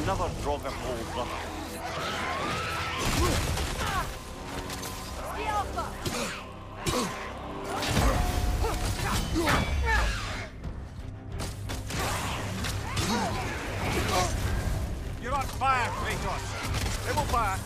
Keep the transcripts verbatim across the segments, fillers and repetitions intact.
Another Draugr hold, brother. You're on fire, Kratos. Rebel back.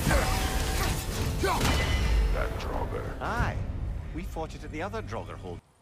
That Draugr. Aye. We fought it at the other Draugr hold.